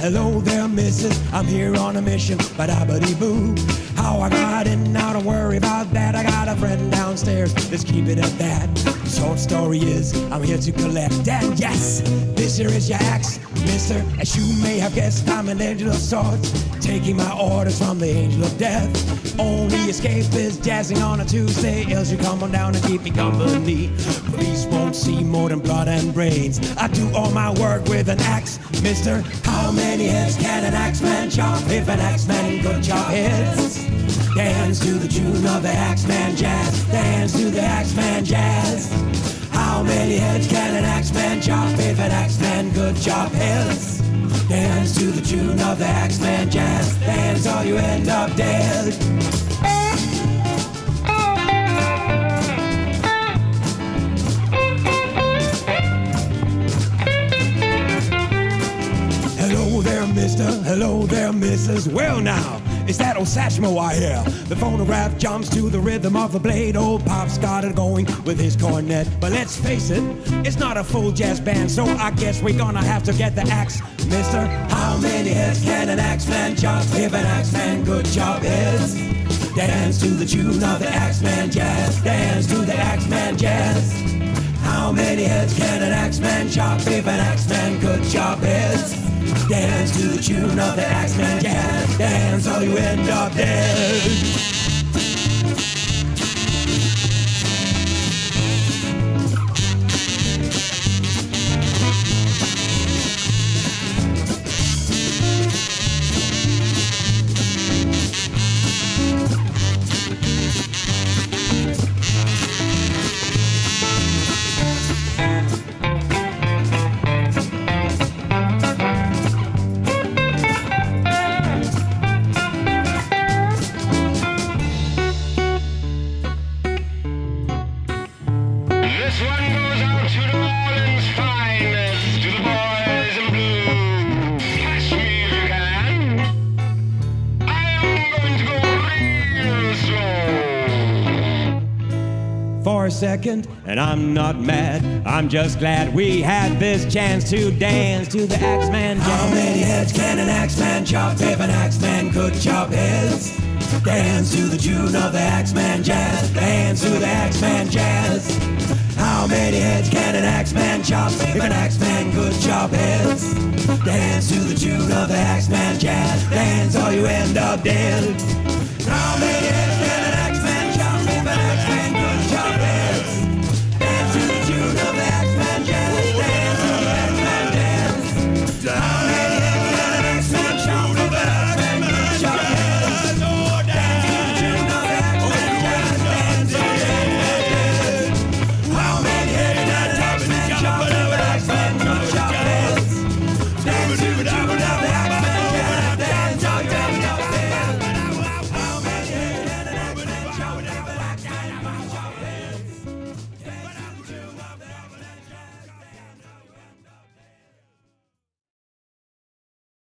Hello there, missus, I'm here on a mission, ba-da-ba-dee-boo. How I got in, now don't worry about that. I got a friend downstairs, let's keep it at that. Short story is, I'm here to collect, and yes, this here is your axe, mister. As you may have guessed, I'm an angel of sorts, taking my orders from the angel of death. Only escape is jazzing on a Tuesday, else you come on down and keep me company. Police won't see more than blood and brains. I do all my work with an axe, mister. How many heads can an axeman chop if an axeman could chop heads? Dance to the tune of the Axeman jazz. Dance to the Axeman jazz. How many heads can an axeman chop if an axeman could chop heads? Dance to the tune of the Axeman jazz. Dance or you end up dead. Hello there, mister. Hello there, missus. Well now, it's that old Satchmo I hear. The phonograph jumps to the rhythm of the blade. Old Pop's got it going with his cornet. But let's face it, it's not a full jazz band, so I guess we're gonna have to get the axe, mister. How many heads can an axeman chop if an axeman could chop heads? Dance to the tune of the Axeman jazz. Dance to the Axeman jazz. How many heads can an axeman chop if an axeman could chop heads? Dance to the tune of the Axeman jazz. Dance or you end up dead. For a second, and I'm not mad, I'm just glad we had this chance to dance to the Axeman jazz. How many heads can an axeman chop if an axeman could chop heads? Dance to the tune of the Axeman jazz. Dance to the Axeman jazz. How many heads can an axeman chop if an axeman could chop heads? Dance to the tune of the Axeman jazz. Dance or you end up dead.